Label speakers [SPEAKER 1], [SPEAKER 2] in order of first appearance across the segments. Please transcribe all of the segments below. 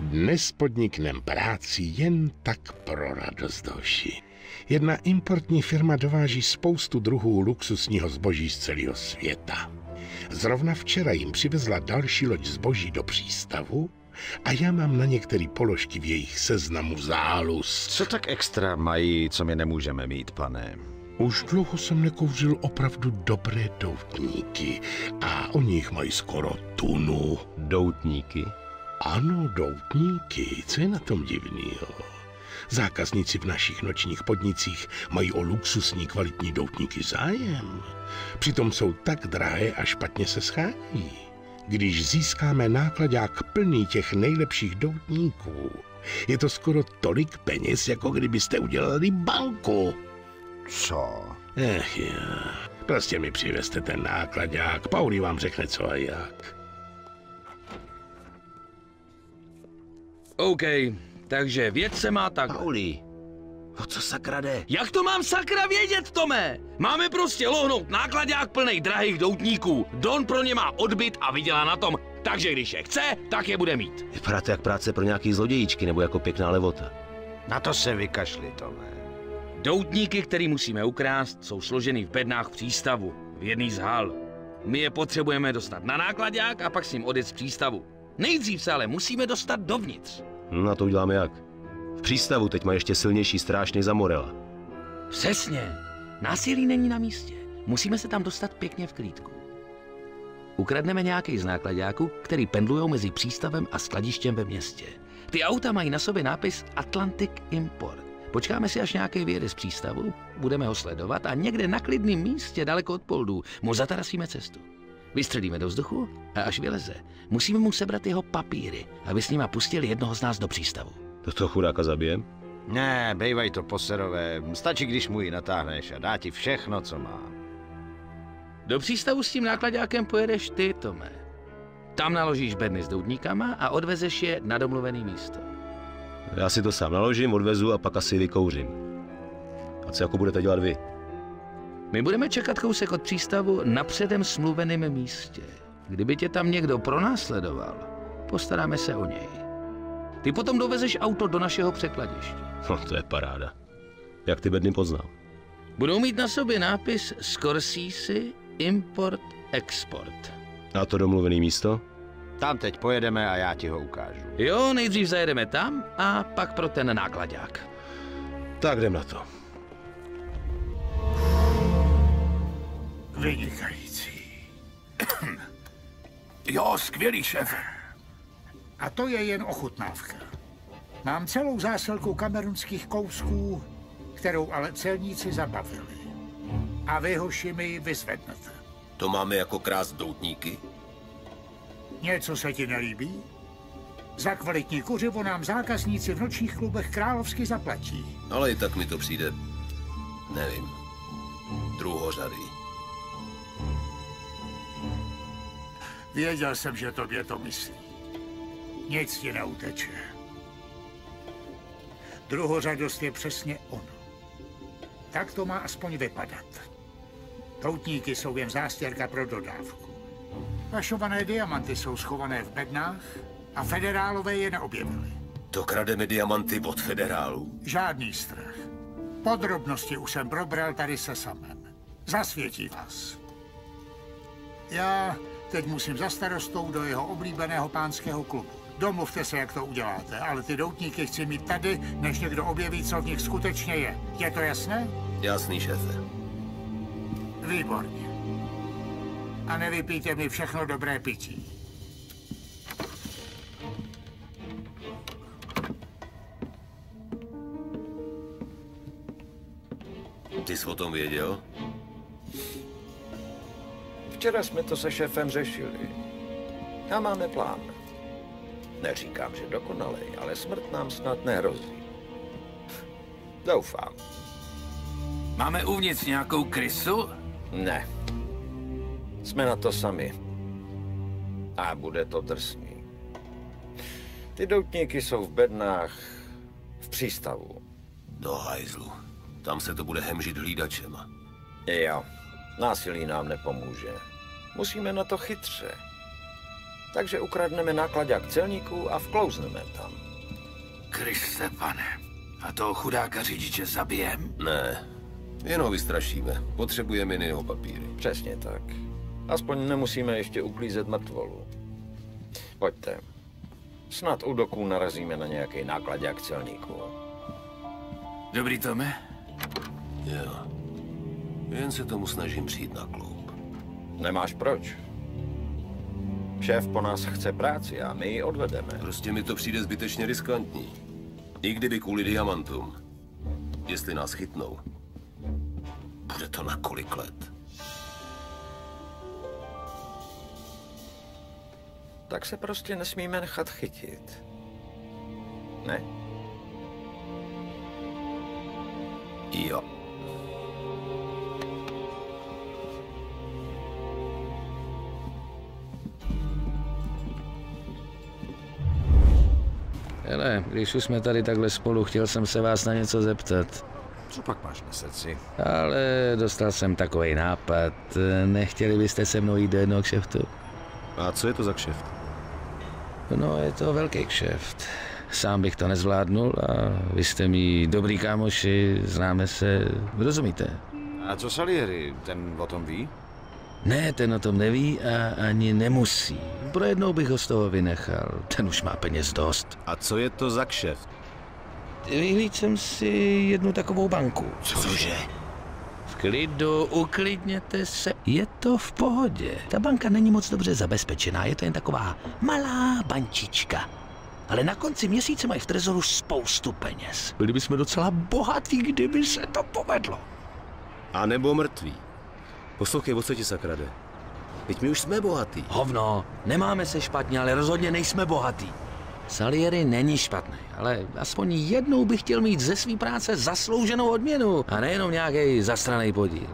[SPEAKER 1] Dnes podniknem práci jen tak pro radost doši. Jedna importní firma dováží spoustu druhů luxusního zboží z celého světa. Zrovna včera jim přivezla další loď zboží do přístavu a já mám na některé položky v jejich seznamu záluz.
[SPEAKER 2] Co tak extra mají, co my nemůžeme mít, pane?
[SPEAKER 1] Už dlouho jsem nekouřil opravdu dobré doutníky a oni jich mají skoro tunu.
[SPEAKER 2] Doutníky?
[SPEAKER 1] Ano, doutníky. Co je na tom divného? Zákazníci v našich nočních podnicích mají o luxusní kvalitní doutníky zájem. Přitom jsou tak drahé a špatně se schání. Když získáme nákladák plný těch nejlepších doutníků, je to skoro tolik peněz, jako kdybyste udělali banku.
[SPEAKER 2] Co?
[SPEAKER 1] Ech jo. Prostě mi přivezte ten nákladák, Pauli vám řekne co a jak.
[SPEAKER 3] OK, takže věc se má tak.
[SPEAKER 2] Pauli, o co sakra jde?
[SPEAKER 3] Jak to mám sakra vědět, Tome? Máme prostě lohnout nákladák plnej drahých doutníků. Don pro ně má odbyt a vydělá na tom. Takže když je chce, tak je bude mít.
[SPEAKER 4] Vypadá to jak práce pro nějaký zlodějíčky nebo jako pěkná levota.
[SPEAKER 2] Na to se vykašli, Tome.
[SPEAKER 3] Doutníky, který musíme ukrást, jsou složeny v bednách v přístavu, v jedný z hal. My je potřebujeme dostat na nákladák a pak s ním odjet z přístavu. Nejdřív se ale musíme dostat dovnitř.
[SPEAKER 4] No a to uděláme jak? V přístavu teď má ještě silnější stráž než za Morela.
[SPEAKER 3] Přesně. Násilí není na místě. Musíme se tam dostat pěkně v klídku. Ukradneme nějaký z nákladáků, který pendlujou mezi přístavem a skladištěm ve městě. Ty auta mají na sobě nápis Atlantic Import. Počkáme si, až nějaký vyjede z přístavu, budeme ho sledovat a někde na klidném místě daleko od poldů mu zatarasíme cestu. Vystřelíme do vzduchu a až vyleze, musíme mu sebrat jeho papíry, aby s nima pustili jednoho z nás do přístavu.
[SPEAKER 4] To toho chudáka zabijem?
[SPEAKER 2] Ne, bejvaj to poserové. Stačí, když mu ji natáhneš a dá ti všechno, co má.
[SPEAKER 3] Do přístavu s tím nákladákem pojedeš ty, Tome. Tam naložíš bedny s doutníkama a odvezeš je na domluvený místo.
[SPEAKER 4] Já si to sám naložím, odvezu a pak asi vykouřím. A co jako budete dělat vy?
[SPEAKER 3] My budeme čekat kousek od přístavu na předem smluveném místě. Kdyby tě tam někdo pronásledoval, postaráme se o něj. Ty potom dovezeš auto do našeho překladiště.
[SPEAKER 4] No, to je paráda. Jak ty bedny poznám?
[SPEAKER 3] Budou mít na sobě nápis Scorsese Import Export.
[SPEAKER 4] A to domluvený místo?
[SPEAKER 2] Tam teď pojedeme a já ti ho ukážu.
[SPEAKER 3] Jo, nejdřív zajedeme tam a pak pro ten nákladák.
[SPEAKER 4] Tak jdem na to.
[SPEAKER 5] Vynikající. Jo, skvělý, šéfe. A to je jen ochutnávka. Mám celou zásilku kamerunských kousků, kterou ale celníci zabavili. A vy, hoši, mi ji vyzvednete.
[SPEAKER 6] To máme jako krást doutníky?
[SPEAKER 5] Něco se ti nelíbí? Za kvalitní kuřivo nám zákazníci v nočních klubech královsky zaplatí.
[SPEAKER 6] Ale i tak mi to přijde, nevím, druhořadý.
[SPEAKER 5] Věděl jsem, že tobě to myslí. Nic ti neuteče. Druhořadost je přesně ono. Tak to má aspoň vypadat. Doutníky jsou jen zástěrka pro dodávku. Pašované diamanty jsou schované v bednách a federálové je neobjevili.
[SPEAKER 6] To krademe diamanty od federálů.
[SPEAKER 5] Žádný strach. Podrobnosti už jsem probral tady se samem. Zasvětí vás. Já teď musím za starostou do jeho oblíbeného pánského klubu. Domluvte se, jak to uděláte, ale ty doutníky chci mít tady, než někdo objeví, co v nich skutečně je. Je to jasné?
[SPEAKER 6] Jasný, šéfe.
[SPEAKER 5] Výborně. A nevypijte mi všechno dobré pití.
[SPEAKER 6] Ty jsi o tom věděl?
[SPEAKER 7] Včera jsme to se šéfem řešili. A máme plán. Neříkám, že dokonalej, ale smrt nám snad nehrozí. Doufám.
[SPEAKER 8] Máme uvnitř nějakou krysu?
[SPEAKER 7] Ne. Jsme na to sami. A bude to drsný. Ty doutníky jsou v bednách v přístavu.
[SPEAKER 6] Do hajzlu. Tam se to bude hemžit hlídačema.
[SPEAKER 7] Jo, násilí nám nepomůže. Musíme na to chytře. Takže ukradneme nákladák celníků a vklouzneme tam.
[SPEAKER 8] Kriste, pane. A toho chudáka řidiče zabijem?
[SPEAKER 6] Ne, jen ho vystrašíme. Potřebujeme jen jeho papíry.
[SPEAKER 7] Přesně tak. Aspoň nemusíme ještě uklízet mrtvolu. Pojďte. Snad u doků narazíme na nějaký nákladák celníků.
[SPEAKER 8] Dobrý, Tome?
[SPEAKER 6] Jo. Jen se tomu snažím přijít na klub.
[SPEAKER 7] Nemáš proč. Šéf po nás chce práci a my ji odvedeme.
[SPEAKER 6] Prostě mi to přijde zbytečně riskantní. I kdyby kvůli diamantům. Jestli nás chytnou. Bude to na kolik let?
[SPEAKER 7] Tak se prostě nesmíme nechat chytit. Ne?
[SPEAKER 6] Jo.
[SPEAKER 3] Hele, když už jsme tady takhle spolu, chtěl jsem se vás na něco zeptat.
[SPEAKER 2] Co pak máš na srdci?
[SPEAKER 3] Ale dostal jsem takový nápad. Nechtěli byste se mnou jít do jednoho kšeftu?
[SPEAKER 4] A co je to za kšeft?
[SPEAKER 3] No, je to velký kšeft. Sám bych to nezvládnul a vy jste mi dobrý kámoši, známe se, rozumíte?
[SPEAKER 2] A co Salieri, ten o tom ví?
[SPEAKER 3] Ne, ten o tom neví a ani nemusí. Pro jednou bych ho z toho vynechal, ten už má peněz dost.
[SPEAKER 4] A co je to za kšeft?
[SPEAKER 3] Vyhlíd jsem si jednu takovou banku.
[SPEAKER 2] Cože?
[SPEAKER 3] V klidu, uklidněte se, je to v pohodě. Ta banka není moc dobře zabezpečená, je to jen taková malá bančička. Ale na konci měsíce mají v trezoru spoustu peněz. Byli bychom docela bohatí, kdyby se to povedlo.
[SPEAKER 4] A nebo mrtví. Poslouchej, o co ti sakra jde? Teď my už jsme bohatí.
[SPEAKER 3] Hovno, nemáme se špatně, ale rozhodně nejsme bohatí. Salieri není špatný, ale aspoň jednou bych chtěl mít ze své práce zaslouženou odměnu a nejenom nějaký zasraný podíl.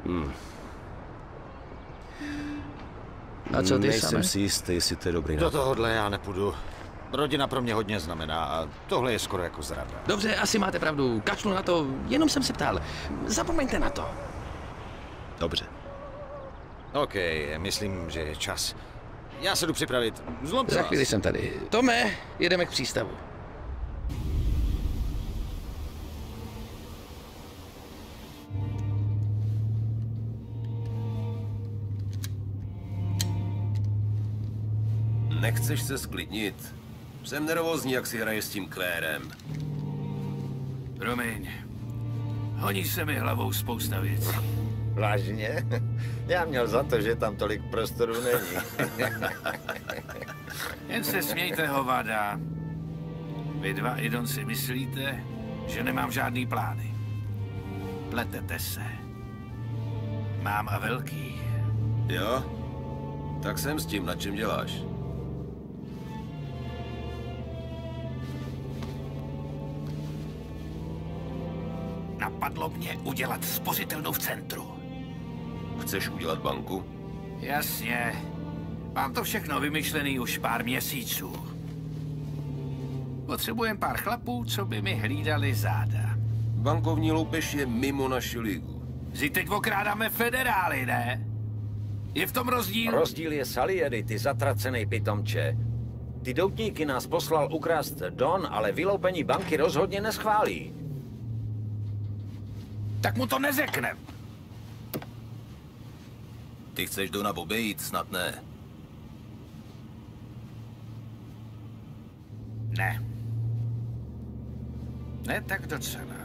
[SPEAKER 3] A co ty
[SPEAKER 4] Nejsem
[SPEAKER 3] same?
[SPEAKER 4] si jistý, jestli to je dobrý
[SPEAKER 2] Do
[SPEAKER 4] nápad.
[SPEAKER 2] tohohle já nepůjdu. Rodina pro mě hodně znamená a tohle je skoro jako zrada.
[SPEAKER 3] Dobře, asi máte pravdu, kašlu na to, jenom jsem se ptal. Zapomeňte na to.
[SPEAKER 4] Dobře.
[SPEAKER 2] OK, myslím, že je čas. Já se jdu připravit. Zlomte
[SPEAKER 3] Za
[SPEAKER 2] vás.
[SPEAKER 3] chvíli jsem tady. Tome, jedeme k přístavu.
[SPEAKER 6] Nechceš se sklidnit? Jsem nervózní, jak si hraje s tím Klérem.
[SPEAKER 8] Promiň. Honí se mi hlavou spousta věcí.
[SPEAKER 7] Vážně? Já měl za to, že tam tolik prostoru není.
[SPEAKER 8] Jen se smějte, hovada. Vy dva, Idon, si myslíte, že nemám žádný plány. Pletete se. Mám a velký.
[SPEAKER 6] Jo? Tak jsem s tím, na čem děláš?
[SPEAKER 8] Napadlo mě udělat spořitelnu v centru.
[SPEAKER 6] Chceš udělat banku?
[SPEAKER 8] Jasně. Mám to všechno vymyšlený už pár měsíců. Potřebujem pár chlapů, co by mi hlídali záda.
[SPEAKER 6] Bankovní loupež je mimo naši ligu.
[SPEAKER 8] Vždyť teď okrádáme federály, ne? Je v tom rozdíl?
[SPEAKER 7] Rozdíl je Salieri, ty zatracený pitomče. Ty doutníky nás poslal ukrást Don, ale vyloupení banky rozhodně neschválí.
[SPEAKER 8] Tak mu to neřeknem.
[SPEAKER 6] Ty chceš Dona obejít? Snad ne.
[SPEAKER 8] Ne. Ne tak docela.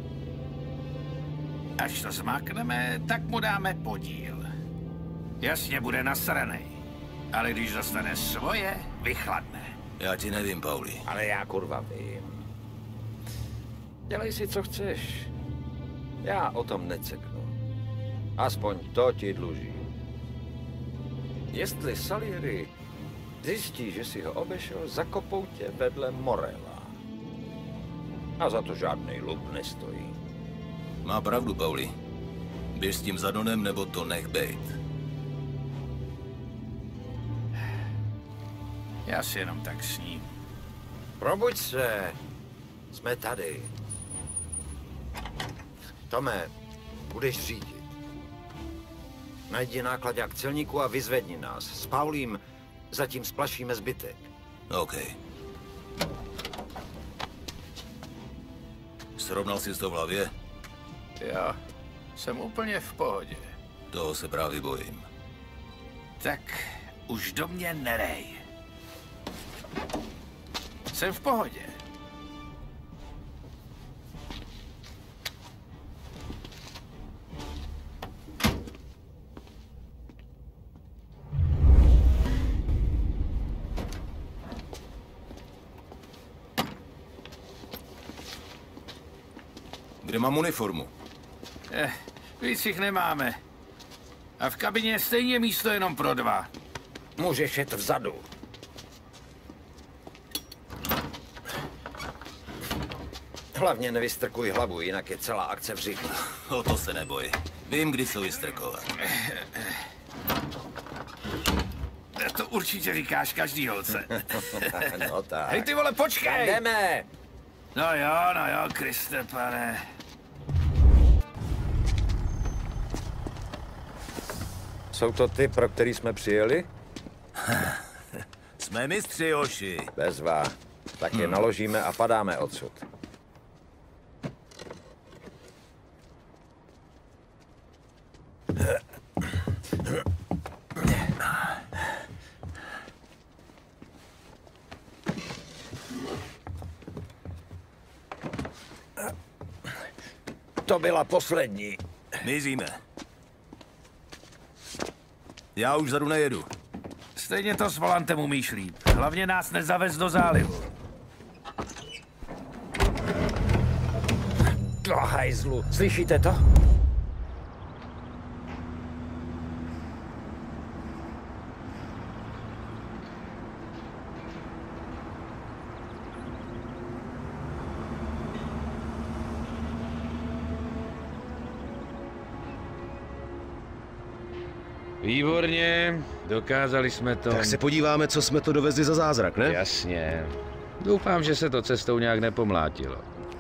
[SPEAKER 8] Až to zmákneme, tak mu dáme podíl. Jasně, bude nasranej. Ale když dostane svoje, vychladne.
[SPEAKER 6] Já ti nevím, Pauli.
[SPEAKER 7] Ale já kurva vím. Dělej si, co chceš. Já o tom neceknu. Aspoň to ti dlužím. Jestli Salieri zjistí, že si ho obešel, zakopou tě vedle Morela. A za to žádnej lup nestojí.
[SPEAKER 6] Má pravdu, Pauli. Běž s tím za Donem, nebo to nech bejt.
[SPEAKER 8] Já si jenom tak sním.
[SPEAKER 7] Probuď se. Jsme tady. Tome, budeš řídit. Najdi nákladák celníku a vyzvedni nás. S Paulím Zatím splašíme zbytek.
[SPEAKER 6] OK. Srovnal jsi to v hlavě?
[SPEAKER 8] Jo, jsem úplně v pohodě.
[SPEAKER 6] Toho se právě bojím.
[SPEAKER 8] Tak už do mě nerej. Jsem v pohodě.
[SPEAKER 6] Kde mám uniformu?
[SPEAKER 8] Víc jich nemáme. A v kabině je stejně místo jenom pro 2.
[SPEAKER 7] Můžeš jet vzadu. Hlavně nevystrkuj hlavu, jinak je celá akce v řichu.
[SPEAKER 6] O to se neboj. Vím, kdy jsou vystrkovat.
[SPEAKER 8] To určitě říkáš každý holce.
[SPEAKER 7] No tak.
[SPEAKER 8] Hej ty vole, počkej!
[SPEAKER 7] Jdeme!
[SPEAKER 8] No jo, Kriste pane.
[SPEAKER 7] Jsou to ty, pro který jsme přijeli?
[SPEAKER 6] Jsme mistři, Joši.
[SPEAKER 7] Bezva. Tak je naložíme a padáme odsud. To byla poslední.
[SPEAKER 6] Mizíme. Já už vzadu nejedu.
[SPEAKER 8] Stejně to s volantem umíš líp. Hlavně nás nezavez do zálivu.
[SPEAKER 7] Do hajzlu. Slyšíte to?
[SPEAKER 3] Výborně, dokázali jsme to.
[SPEAKER 4] Tak se podíváme, co jsme to dovezli za zázrak, ne?
[SPEAKER 3] Jasně. Doufám, že se to cestou nějak nepomlátilo.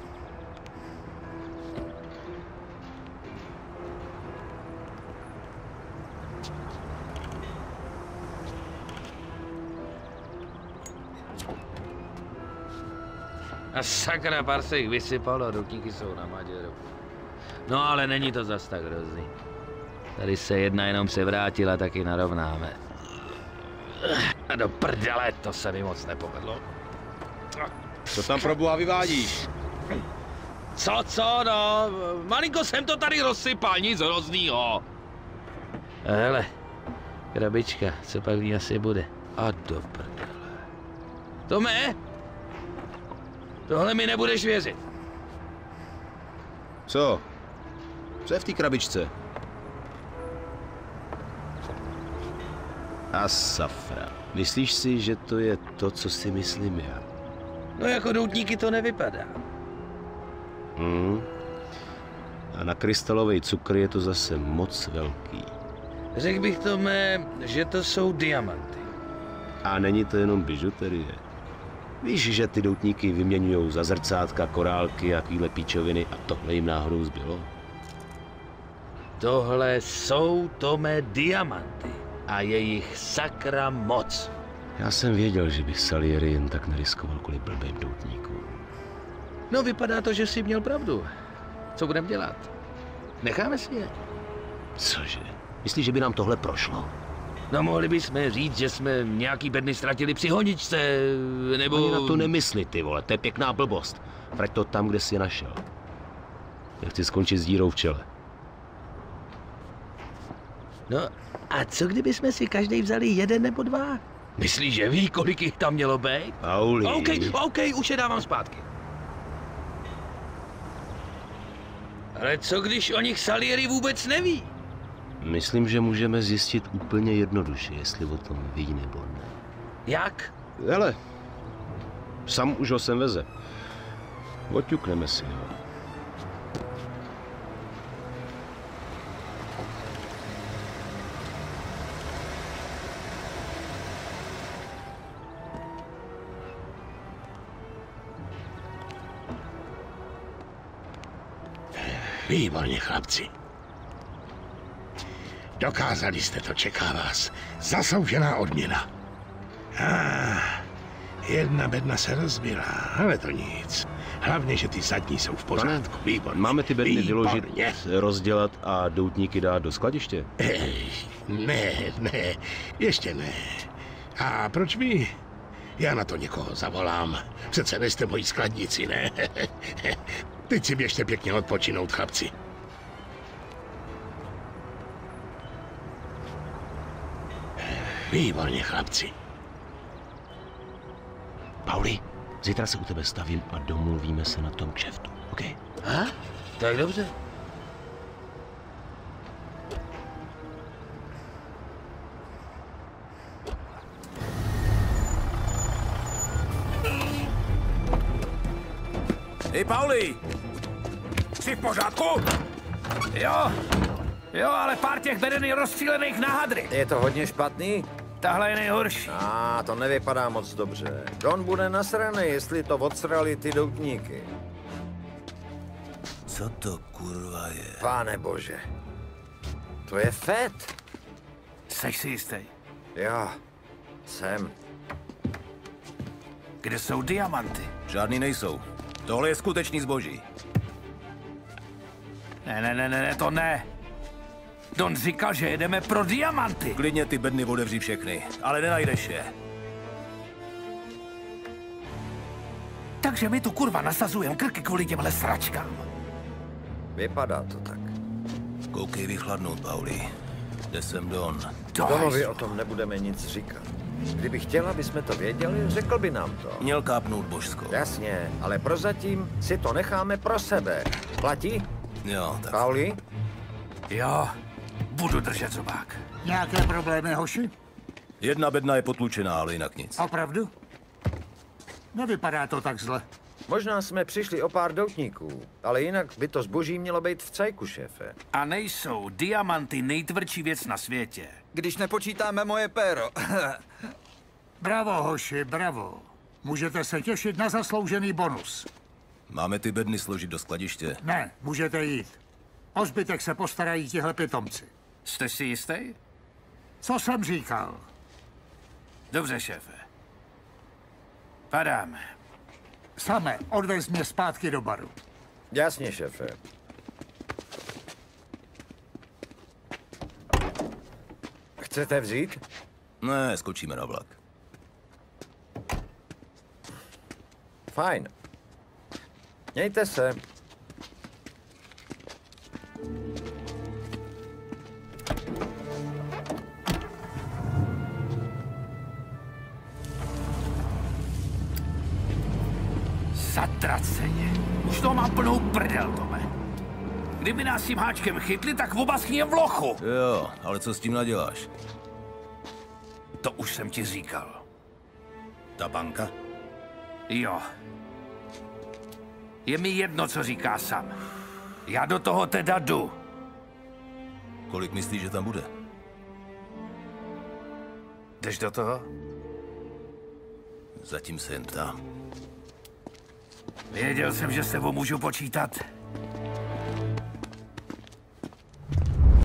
[SPEAKER 3] A sakra, pár se jich vysypalo, doutníky jsou na Maděru. No ale není to zas tak hrozný. Tady se jedna jenom převrátila, tak ji narovnáme. A do prdele, to se mi moc nepovedlo.
[SPEAKER 4] Co tam pro boha vyvádíš?
[SPEAKER 3] Co, no? Malinko jsem to tady rozsypal, nic hroznýho. Hele, krabička, co pak v ní asi bude? A do prdele. Tome? Tohle mi nebudeš věřit.
[SPEAKER 4] Co? Co je v té krabičce? A safra. Myslíš si, že to je to, co si myslím já?
[SPEAKER 3] No jako doutníky to nevypadá.
[SPEAKER 4] A na krystalový cukr je to zase moc velký.
[SPEAKER 3] Řekl bych Tome, že to jsou diamanty.
[SPEAKER 4] A není to jenom bižuterie. Víš, že ty doutníky vyměňujou za zrcátka, korálky a takovýhle píčoviny a tohle jim náhodou zbylo?
[SPEAKER 3] Tohle jsou, Tome, diamanty. A je jich sakra moc.
[SPEAKER 4] Já jsem věděl, že by Salieri jen tak neriskoval kvůli blbým doutníkům.
[SPEAKER 3] No vypadá to, že jsi měl pravdu. Co budeme dělat? Necháme si je?
[SPEAKER 4] Cože? Myslíš, že by nám tohle prošlo?
[SPEAKER 3] No mohli bychom říct, že jsme nějaký bedny ztratili při honičce, nebo...
[SPEAKER 4] Ani na to nemysli, ty vole, to je pěkná blbost. Vrať to tam, kde jsi je našel. Nechci skončit s dírou v čele.
[SPEAKER 3] No a co kdyby jsme si každý vzali 1 nebo 2? Myslíš, že ví, kolik jich tam mělo být?
[SPEAKER 4] Pauli.
[SPEAKER 3] OK, už je dávám zpátky. Ale co když o nich Salieri vůbec neví?
[SPEAKER 4] Myslím, že můžeme zjistit úplně jednoduše, jestli o tom ví nebo ne.
[SPEAKER 3] Jak?
[SPEAKER 4] Hele, sam už ho sem veze. Oťukneme si ho.
[SPEAKER 1] Výborně, chlapci. Dokázali jste to, čeká vás zasloužená odměna. Jedna bedna se rozbila, ale to nic. Hlavně, že ty zadní jsou v pořádku. Výborně.
[SPEAKER 4] Máme ty bedny vyložit,
[SPEAKER 1] Výborně.
[SPEAKER 4] rozdělat a doutníky dát do skladiště?
[SPEAKER 1] Ne, ještě ne. A proč by? Já na to někoho zavolám. Přece nejste mojí skladnici, ne? Teď si běžte pěkně odpočinout, chlapci. Výborně, chlapci.
[SPEAKER 4] Pauli, zítra se u tebe stavím a domluvíme se na tom kšeftu, OK?
[SPEAKER 3] Tak dobře.
[SPEAKER 8] Hej, Pauli! Jsi v pořádku? Jo, ale pár těch beden je rozstřílených na hadry.
[SPEAKER 7] Je to hodně špatný?
[SPEAKER 8] Tahle je nejhorší.
[SPEAKER 7] To nevypadá moc dobře. Don bude nasraný, jestli to odsrali ty doutníky.
[SPEAKER 6] Co to kurva je?
[SPEAKER 7] Páne bože. To je Fett.
[SPEAKER 8] Seš si jistý?
[SPEAKER 7] Jo, jsem.
[SPEAKER 8] Kde jsou diamanty?
[SPEAKER 6] Žádný nejsou. Tohle je skutečný zboží.
[SPEAKER 8] Ne, to ne. Don říkal, že jedeme pro diamanty.
[SPEAKER 6] Klidně ty bedny otevří všechny, ale nenajdeš je.
[SPEAKER 8] Takže my tu kurva nasazujeme krky kvůli těmhle sračkám.
[SPEAKER 7] Vypadá to tak.
[SPEAKER 6] Koukej vychladnout, Pauli. Jde sem Don.
[SPEAKER 7] Donovi o tom nebudeme nic říkat. Kdyby chtěla, aby jsme to věděli, řekl by nám to.
[SPEAKER 6] Měl kápnout božskou.
[SPEAKER 7] Jasně, ale prozatím si to necháme pro sebe. Platí?
[SPEAKER 6] Jo, tak.
[SPEAKER 7] Pauli?
[SPEAKER 8] Jo, budu držet zobák.
[SPEAKER 5] Nějaké problémy, hoši?
[SPEAKER 6] Jedna bedna je potlučená, ale jinak nic.
[SPEAKER 5] Opravdu? Nevypadá to tak zle.
[SPEAKER 7] Možná jsme přišli o pár doutníků, ale jinak by to zboží mělo být v cajku, šéfe.
[SPEAKER 8] A nejsou diamanty nejtvrdší věc na světě.
[SPEAKER 9] Když nepočítáme moje péro.
[SPEAKER 5] Bravo, hoši, bravo. Můžete se těšit na zasloužený bonus.
[SPEAKER 6] Máme ty bedny složit do skladiště.
[SPEAKER 5] Ne, můžete jít. O zbytek se postarají tihle pitomci.
[SPEAKER 8] Jste si jistý?
[SPEAKER 5] Co jsem říkal?
[SPEAKER 8] Dobře, šéfe. Padáme.
[SPEAKER 5] Same, odvez mě zpátky do baru.
[SPEAKER 7] Jasně, šéfe. Chcete vzít?
[SPEAKER 6] Ne, skočíme na vlak.
[SPEAKER 7] Fajn. Mějte se.
[SPEAKER 8] Zatraceně. Už to mám plnou prdel, Tome. Kdyby nás tím háčkem chytli, tak obaskněm v lochu.
[SPEAKER 6] Jo, ale co s tím naděláš?
[SPEAKER 8] To už jsem ti říkal.
[SPEAKER 6] Ta banka?
[SPEAKER 8] Jo. Je mi jedno, co říká sám. Já do toho teda jdu.
[SPEAKER 6] Kolik myslíš, že tam bude?
[SPEAKER 8] Jdeš do toho?
[SPEAKER 6] Zatím se jen ptám.
[SPEAKER 8] Věděl jsem, že s tebou můžu počítat.